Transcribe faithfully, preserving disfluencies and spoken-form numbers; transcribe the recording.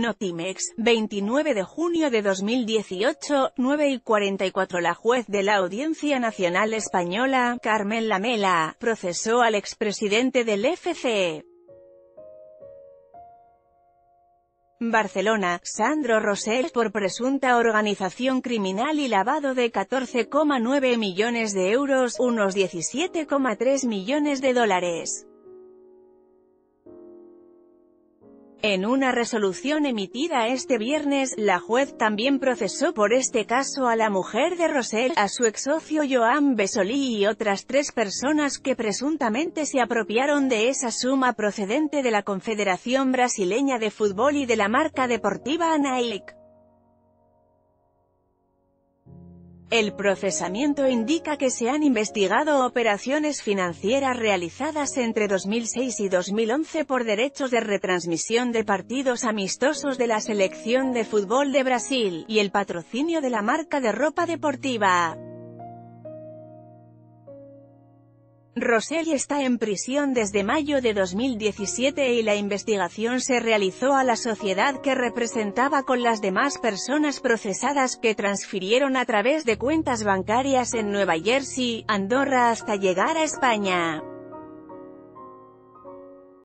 Notimex, veintinueve de junio de dos mil dieciocho, nueve y cuarenta y cuatro. La juez de la Audiencia Nacional Española, Carmen Lamela, procesó al expresidente del F C. Barcelona, Sandro Rosell, por presunta organización criminal y lavado de catorce coma nueve millones de euros, unos diecisiete coma tres millones de dólares. En una resolución emitida este viernes, la juez también procesó por este caso a la mujer de Rosell, a su ex-socio Joan Besolí y otras tres personas que presuntamente se apropiaron de esa suma procedente de la Confederación Brasileña de Fútbol y de la marca deportiva Nike. El procesamiento indica que se han investigado operaciones financieras realizadas entre dos mil seis y dos mil once por derechos de retransmisión de partidos amistosos de la selección de fútbol de Brasil, y el patrocinio de la marca de ropa deportiva. Rosell está en prisión desde mayo de dos mil diecisiete y la investigación se realizó a la sociedad que representaba con las demás personas procesadas que transfirieron a través de cuentas bancarias en Nueva Jersey, Andorra hasta llegar a España.